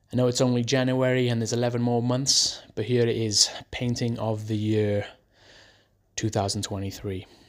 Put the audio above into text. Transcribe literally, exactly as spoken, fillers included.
I know it's only January and there's eleven more months, but here it is, painting of the year two thousand twenty-three.